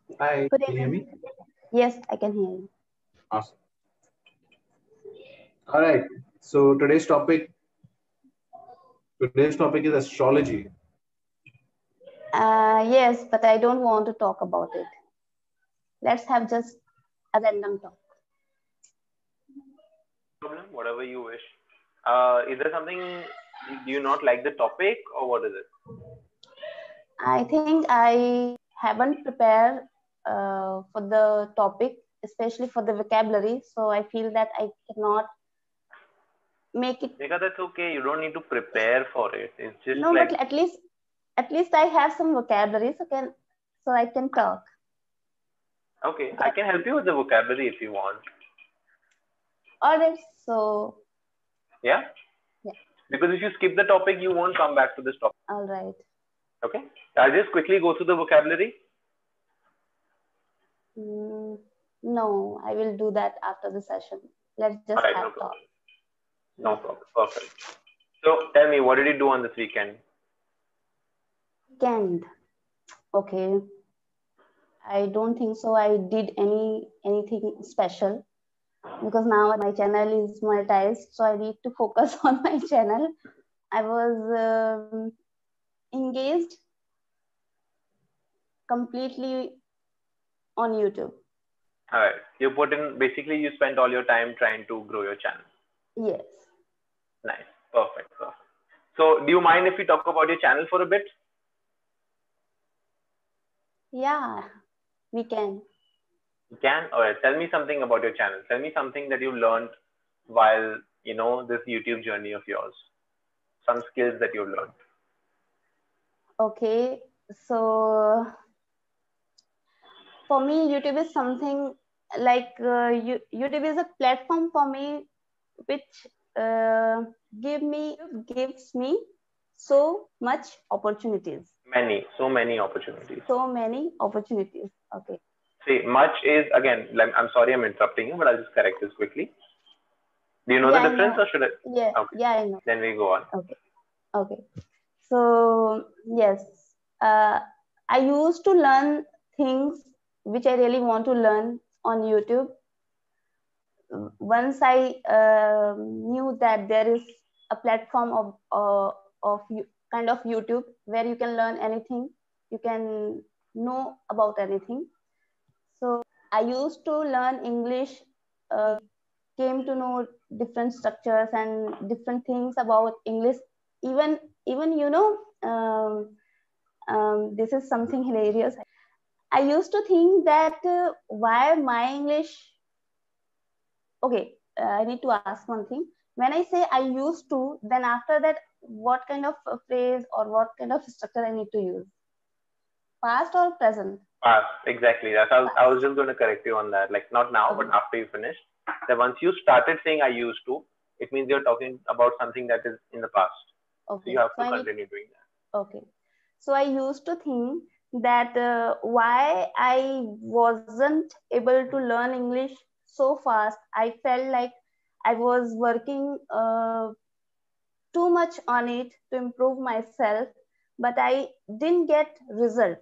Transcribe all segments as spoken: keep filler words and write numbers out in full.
Hi, Good can you hear evening. me? Yes, I can hear you. Awesome. All right. So today's topic today's topic is astrology. Uh, yes, but I don't want to talk about it. Let's have just a random talk. Problem, whatever you wish. Uh, is there something, do you not like the topic or what is it? I think I haven't prepared uh, for the topic, especially for the vocabulary. So I feel that I cannot make it. Because that's okay. You don't need to prepare for it. It's just No, like, but at least at least I have some vocabulary, so can so I can talk. okay, I Can, can help you with the vocabulary if you want. all right. So Yeah? yeah, Because if you skip the topic, you won't come back to this topic. all right. Okay? I'll just quickly go through the vocabulary. Mm, no, I will do that after the session. Let's just Alright, have no talk. problem. Yeah. No problem. Perfect. So tell me, what did you do on this weekend? Weekend. Okay. I don't think so. I did any anything special because now my channel is monetized, so I need to focus on my channel. I was um, engaged completely on YouTube. Alright. You put in, basically, you spent all your time trying to grow your channel. Yes. Nice. Perfect. Perfect. So do you mind if we talk about your channel for a bit? Yeah, we can. You can? Alright. Tell me something about your channel. Tell me something that you learned while, you know, this YouTube journey of yours. Some skills that you've learned. Okay. So for me, YouTube is something like uh, you, YouTube is a platform for me which uh, give me gives me so much opportunities. Many, so many opportunities. So many opportunities. Okay. See, much is, again, I'm sorry I'm interrupting you, but I'll just correct this quickly. Do you know Yeah, the I difference know. or should I? Yeah, Okay. yeah, I know. Then we go on. Okay. Okay. So yes, uh, I used to learn things which I really want to learn on YouTube. Once I uh, knew that there is a platform of uh, of you, kind of YouTube where you can learn anything, you can know about anything. So I used to learn English. Uh, came to know different structures and different things about English. Even even you know, um, um, this is something hilarious. I used to think that uh, why my English. Okay, uh, I need to ask one thing. When I say I used to, then after that, what kind of a phrase or what kind of structure I need to use? Past or present? Past, exactly. That's I was, I was Past. just going to correct you on that. Like not now, but Okay. after you finish. That once you started saying I used to, it means you're talking about something that is in the past. So you Okay. have So to I need. continue doing that. Okay. So I used to think that uh, why I wasn't able to learn English so fast. I felt like I was working uh, too much on it to improve myself, but I didn't get result.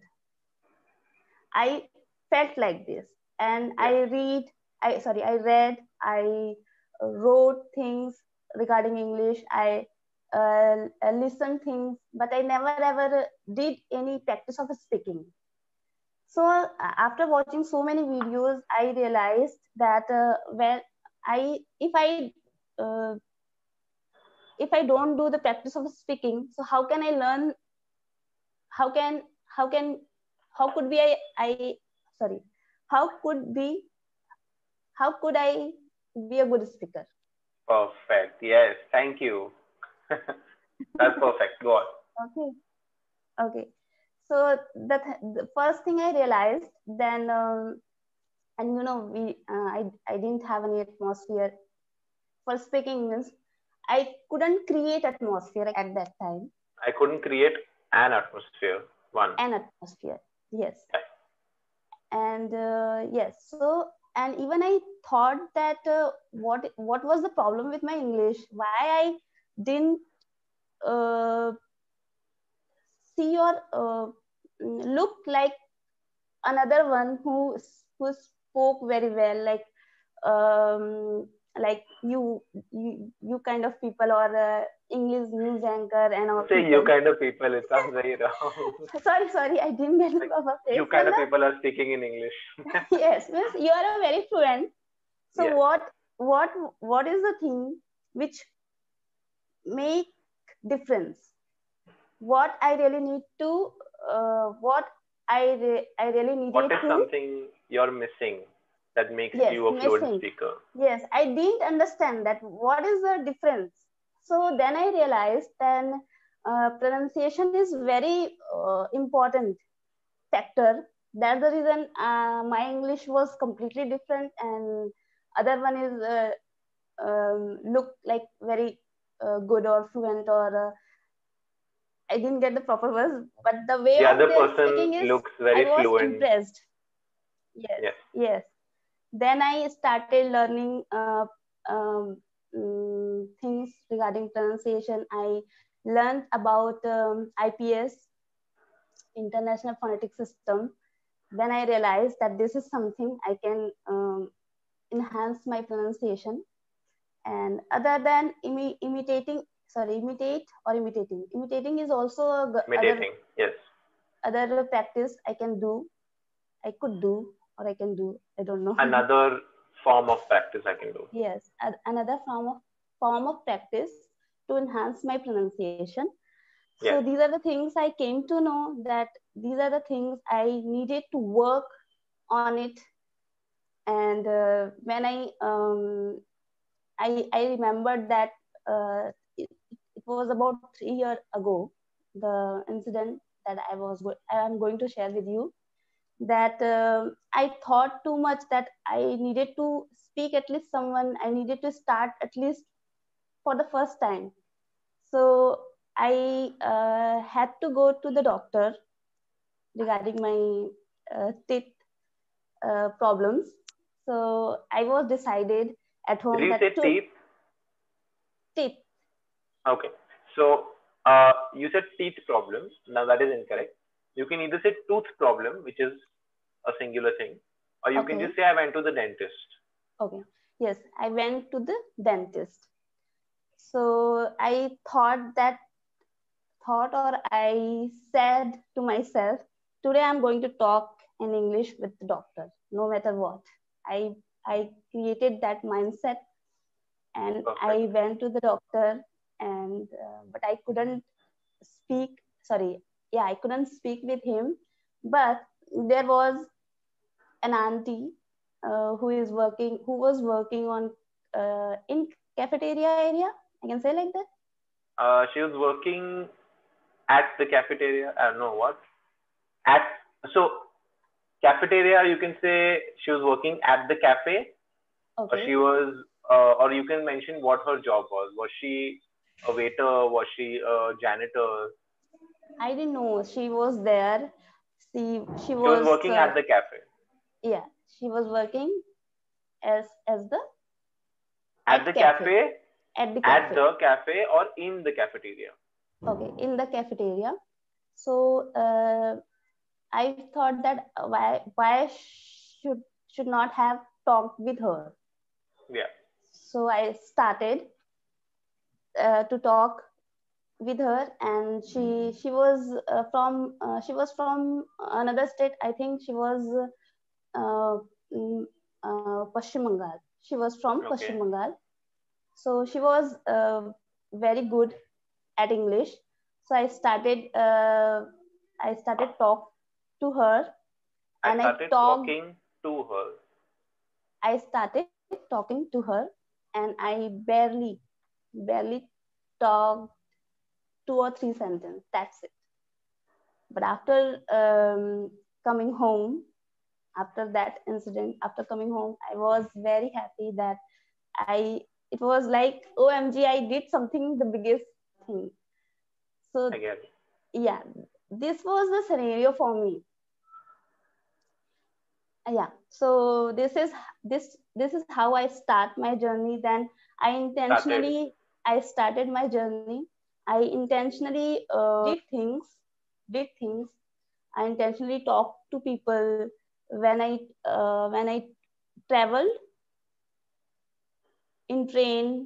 I felt like this, and Yeah. I read. I sorry, I read. I wrote things regarding English. I uh, listened things, but I never ever did any practice of speaking. So uh, after watching so many videos, I realized that uh, when I if I uh, if I don't do the practice of speaking, so how can I learn? How can how can how could be I I sorry how could be how could I be a good speaker? Perfect. Yes. Thank you. That's perfect. Go on. Okay, okay. So the, th- the first thing I realized then, um, and you know, we uh, I I didn't have any atmosphere for speaking means I couldn't create atmosphere at that time. I couldn't create an atmosphere. One. An atmosphere, yes, Yeah. and uh, yes. So and even I thought that uh, what what was the problem with my English? Why I didn't uh, see or uh, look like another one who who spoke very well, like um, like you, you you kind of people, or uh, English news anchor and all Say people. you kind of people. It sounds very wrong. sorry, sorry, I didn't get the Like, proper phrase. you kind of Well, people are speaking in English. yes, means you are a very fluent. So Yes. what what what is the thing which make difference? What I really need to, uh, what I re- I really needed What is to. something you're missing that makes Yes, you a fluent missing. speaker? Yes, I didn't understand that. What is the difference? So then I realized then uh, pronunciation is very uh, important factor. That's the reason uh, my English was completely different, and other one is uh, um, look like very uh, good or fluent, or uh, I didn't get the proper words, but the way The of other their person speaking is, looks I very was fluent. impressed. Yes, Yes. yes. Then I started learning uh, um, um, things regarding pronunciation. I learned about um, I P S, International Phonetic System. Then I realized that this is something I can um, enhance my pronunciation. And other than imi- imitating, sorry, imitate or imitating. Imitating is also a g- other Imitating. Yes. other practice I can do. I could do, or I can do. I don't know. Another form of practice I can do. Yes, another form of form of practice to enhance my pronunciation. So Yes. these are the things I came to know, that these are the things I needed to work on it. And uh, when I um, I I remembered that uh, it, it was about three years ago, the incident that I was go- I am going to share with you, that um I thought too much that I needed to speak at least someone, I needed to start at least for the first time. So I uh, had to go to the doctor regarding my uh, teeth uh, problems. So I was decided at Did home you that say to teeth? teeth. Okay. So uh, you said teeth problem. Now that is incorrect. You can either say tooth problem, which is a singular thing, or you can Okay. just say I went to the dentist. Okay. Yes, I went to the dentist. So I thought that thought or I said to myself, today I'm going to talk in English with the doctor, no matter what. I I created that mindset, and Perfect. I went to the doctor, and uh, but I couldn't speak. Sorry, yeah, I couldn't speak with him. But there was an auntie uh, who is working, who was working on uh, in cafeteria area. I can say like that. Uh, she was working at the cafeteria. I don't know what. At so cafeteria, you can say she was working at the cafe, or Okay. she was, uh, or you can mention what her job was. Was she a waiter? Was she a janitor? I didn't know she was there. She she She was was working uh, at the cafe. yeah, she was working as as the At the cafe, cafe, at the at cafe. the cafe, or in the cafeteria. Okay, in the cafeteria. So uh, I thought that why why should should not have talked with her. Yeah. So I started uh, to talk with her, and she she was uh, from uh, she was from another state. I think she was uh, mm, uh, Pashchim Bengal. She was from Okay. Pashchim Bengal. So she was uh, very good at English. So I started uh, I started talk to her, I and I started talked. talking to her. I started talking to her, and I barely barely talked two or three sentences. That's it. But after um, coming home, after that incident, after coming home, I was very happy that I, it was like, O M G, I did something, the biggest thing. So, I get it. yeah, this was the scenario for me. Yeah, so this is this this is how I start my journey. Then I intentionally Started. I started my journey. I intentionally uh, did things, did things. I intentionally talked to people. when I uh, when I traveled in train.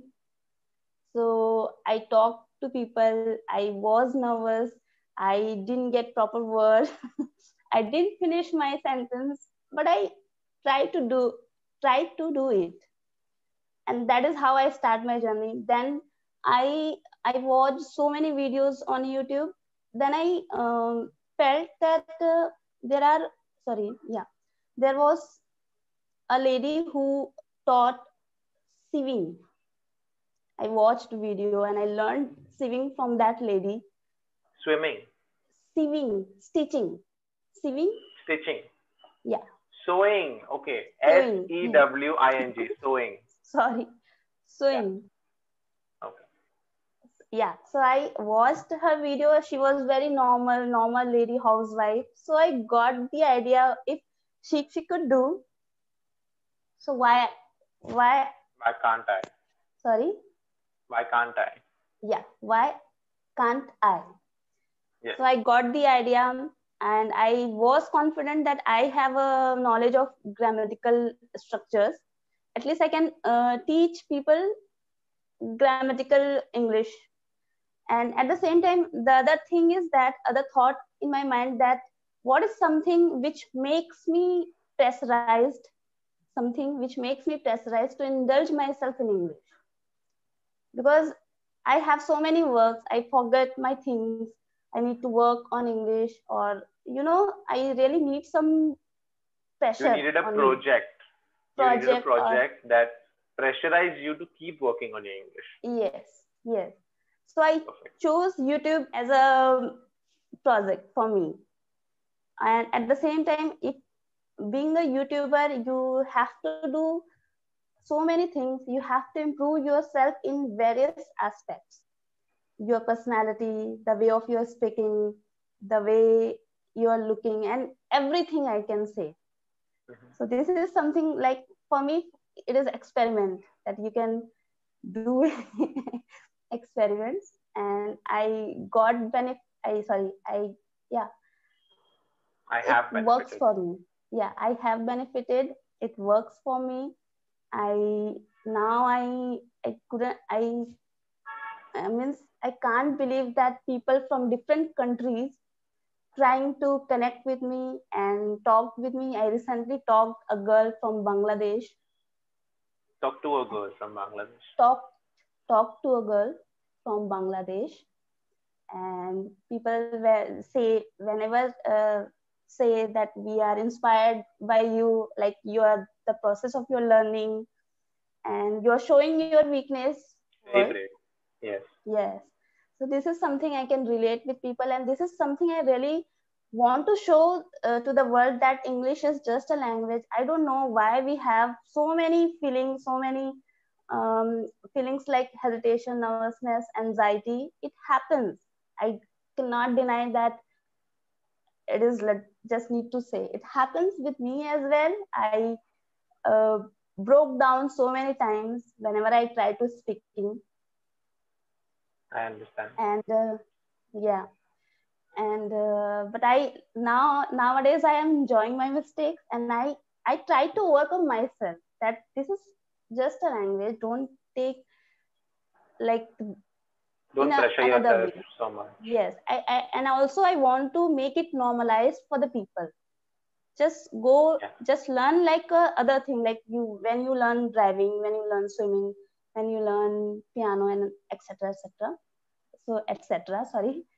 So I talked to people. I was nervous. I didn't get proper word. I didn't finish my sentence, but I tried to do tried to do it, and that is how I start my journey. Then I I watched so many videos on YouTube. Then I um, felt that uh, there are sorry yeah there was a lady who taught sewing. I watched video and I learned sewing from that lady. Swimming. Sewing, stitching, sewing. Stitching. Yeah. Sewing. Okay. Sewing. S E W I N G. Sewing. Sorry. Sewing. Yeah. Okay. Yeah. So I watched her video. She was very normal, normal lady housewife. So I got the idea if she she could do. So why why Why can't I? Sorry. Why can't I? Yeah. Why can't I? Yes. So I got the idea, and I was confident that I have a knowledge of grammatical structures. At least I can uh, teach people grammatical English. And at the same time, the other thing is that other thought in my mind that what is something which makes me pressurized, something which makes me pressurized to indulge myself in English. Because I have so many works, I forget my things. I need to work on English, or you know, I really need some pressure. You needed a project. You project needed a project or... that pressurized you to keep working on your English. Yes, yes. So I Perfect. chose YouTube as a project for me. And at the same time, if being a YouTuber, you have to do so many things. You have to improve yourself in various aspects. Your personality, the way of your speaking, the way you are looking, and everything I can say. Mm-hmm. So this is something like, for me, it is experiment that you can do experiments, and I got benefit. I sorry, I yeah. I have it benefited. Works for me. Yeah, I have benefited. It works for me. I now I I couldn't I. I means I can't believe that people from different countries trying to connect with me and talk with me. I recently talked a girl from Bangladesh. Talk to a girl from Bangladesh. Talk, talk to a girl from Bangladesh, and people were, say whenever uh, say that we are inspired by you, like you are the process of your learning, and you are showing your weakness. Very great. Yes. Yes. So this is something I can relate with people, and this is something I really want to show uh, to the world, that English is just a language. I don't know why we have so many feelings, so many um, feelings like hesitation, nervousness, anxiety. It happens. I cannot deny that. It is like, just need to say it happens with me as well. I uh, broke down so many times whenever I try to speaking. I understand. And uh, yeah, and uh, but I now nowadays I am enjoying my mistakes, and I I try to work on myself, that this is just a language. Don't take like don't in pressure a, another yourself way. So much. Yes, I, I and also I want to make it normalized for the people. Just go, yeah. Just learn like uh, other thing, like you when you learn driving, when you learn swimming, when you learn piano, and etc etc. So etc sorry